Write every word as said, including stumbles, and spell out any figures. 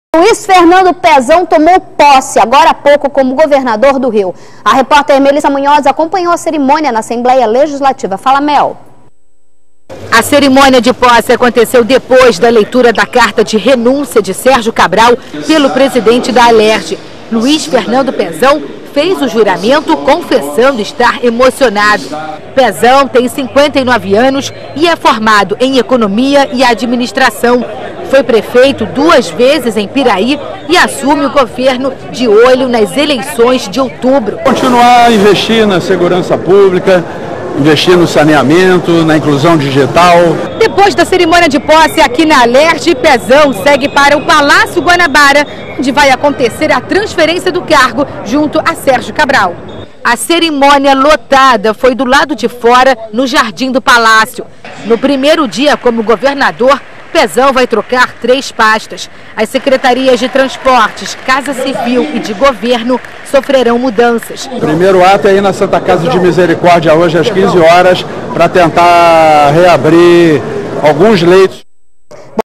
Luiz Fernando Pezão tomou posse agora há pouco como governador do Rio. A repórter Melissa Munhoz acompanhou a cerimônia na Assembleia Legislativa. Fala, Mel. A cerimônia de posse aconteceu depois da leitura da carta de renúncia de Sérgio Cabral pelo presidente da Alerj. Luiz Fernando Pezão fez o juramento confessando estar emocionado. Pezão tem cinquenta e nove anos e é formado em Economia e Administração. Foi prefeito duas vezes em Piraí e assume o governo de olho nas eleições de outubro. Continuar a investir na segurança pública, investir no saneamento, na inclusão digital. Depois da cerimônia de posse aqui na Alerj, Pezão segue para o Palácio Guanabara, onde vai acontecer a transferência do cargo junto a Sérgio Cabral. A cerimônia lotada foi do lado de fora, no Jardim do Palácio. No primeiro dia como governador, Pezão vai trocar três pastas. As secretarias de Transportes, Casa Civil e de Governo sofrerão mudanças. O primeiro ato é ir na Santa Casa de Misericórdia hoje às quinze horas para tentar reabrir alguns leitos.